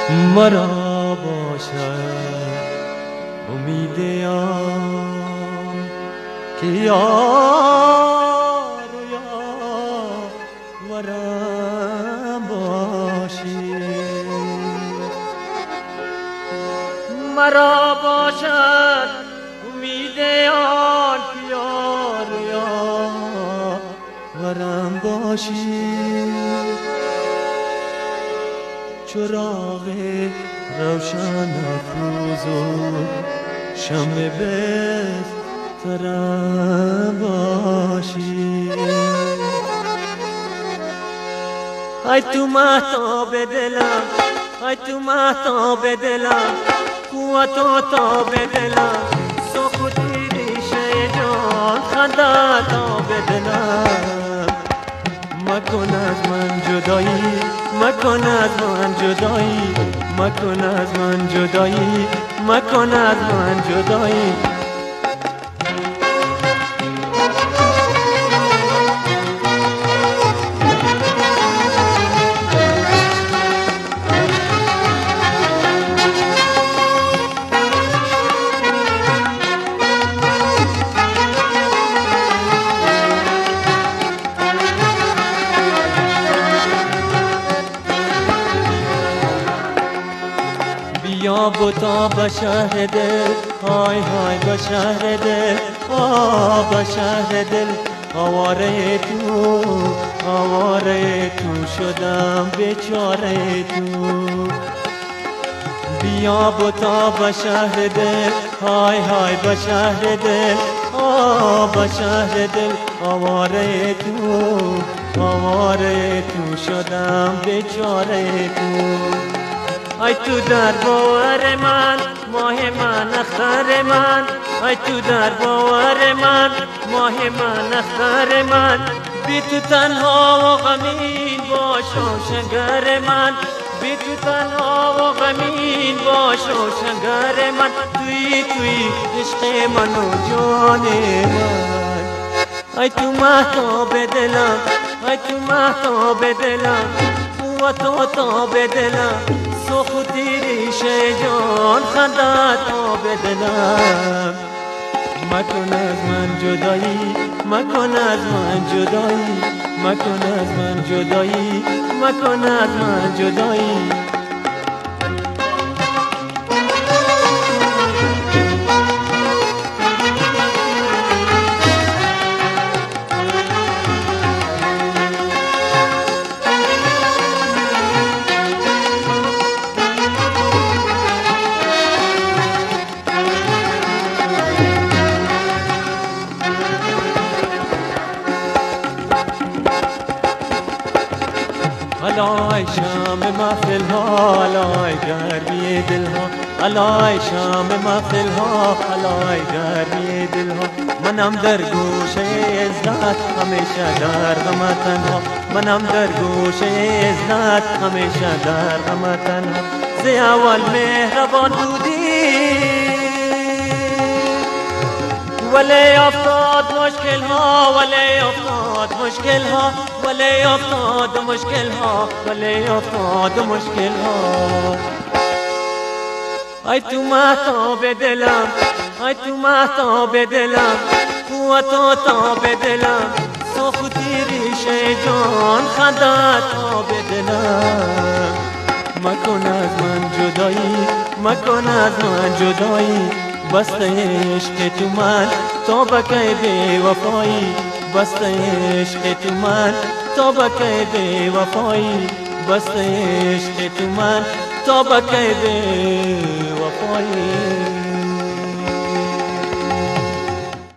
مرا باشد امید آن که یار ورم باشی. مرا باشد امید آن که یار ورم باشی. چراغ روشن افروز و شمع بهترم باشی. ای تو مهتاب دلم، ای تو مهتاب دلم، قوت و تاب دلم، سکوتی ریشه جان خندت آب دلم. مکن از من جدایی، مکن از من جدایی، مکن از من جدایی، مکن از من جدایی. بیا بوتا به شهر دل، های های به شهر دل، به شهر دل. آواره تو، آواره تو شدم بیچاره تو. بیا بوتا به شهر دل، های های به شهر دل، به شهر دل. آواره تو، آواره تو شدم بیچاره تو. ای تو در باور من، ماه من، اختر من. ای تو در باور من، ماه من، اختر من. بی تو تنها و غمین باش و شنگر من. بی تو تنها و غمین باش و شنگر من. توی توی عشق من و جان من. ای تو مهتاب دلم، ای تو مهتاب دلم، قوت و تاب دلم، سکوتی ریشه جان خندت آب دلم. مکن از من جدایی، مکن از من جدایی، مکن از من جدایی، مکن از من جدایی. علای شام محفل ها، علای گرمی دل ها، علای شام محفل ها، علای گرمی دل ها. منم در گوشه عزت همیشه در غم تنها، منم در گوشه عزت همیشه در غم تنها. ز اول مهربان بودی ولی افتاد مشکل ها، ولی افتاد مشکل ها، ولی افتاد مشکل ها، ولی افتاد مشکل ها. ای تو مهتاب دلم، ای تو مهتاب دلم، قوت و تاب دلم، سکوتی ریشه جان خندت آب دلم. مکن از من جدایی، مکن از من جدایی، بسته عشق تو من تا بکی بی وفایی. بسته عشق تو من تا بکی بی وفایی. بسته عشق تو من تا بکی بی وفایی.